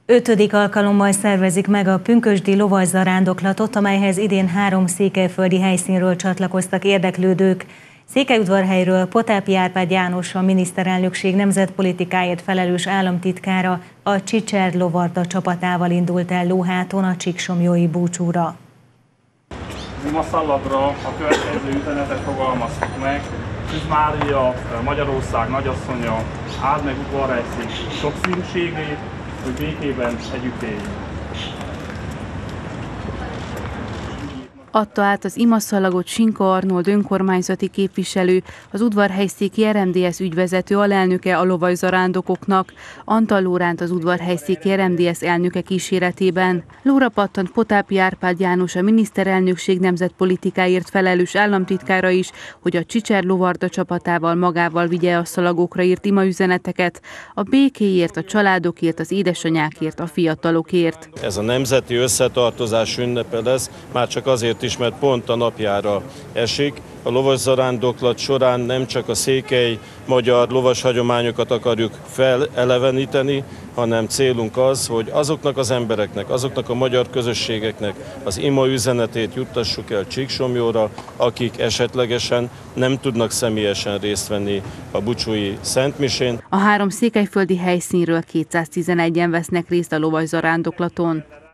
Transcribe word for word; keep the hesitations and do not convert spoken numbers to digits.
Ötödik alkalommal szervezik meg a pünkösdi lovaszarándoklatot, amelyhez idén három székelyföldi helyszínről csatlakoztak érdeklődők. Székelyudvarhelyről Potápi Árpád János, a miniszterelnökség nemzetpolitikáért felelős államtitkára a Csicser lovarda csapatával indult el lóháton a csíksomlyói búcsúra. Imaszalagra a következő üzenetet fogalmaztuk meg. Szűz Mária, Magyarország nagyasszonya, áld meg udvarhelyszék sokszínűségét, hogy békében együtt éljünk. Adta át az imaszalagot Sinka Arnold önkormányzati képviselő, az udvarhelyszéki er em dé es ügyvezető alelnöke a lovaszarándokoknak, Antal Lóránt az udvarhelyszéki er em dé es elnöke kíséretében. Lóra pattant Potápi Árpád János, a miniszterelnökség nemzetpolitikáért felelős államtitkára is, hogy a Csicser lovarda csapatával magával vigye a szalagokra írt imaüzeneteket, a békéért, a családokért, az édesanyákért, a fiatalokért. Ez a nemzeti összetartozás ünnepe lesz, már csak azért is, mert pont a napjára esik. A lovaszarándoklat során nem csak a székely magyar lovas hagyományokat akarjuk feleleveníteni, hanem célunk az, hogy azoknak az embereknek, azoknak a magyar közösségeknek az ima üzenetét juttassuk el Csíksomlyóra, akik esetlegesen nem tudnak személyesen részt venni a búcsúi szentmisén. A három székelyföldi helyszínről kétszáztizenegyen vesznek részt a lovaszarándoklaton.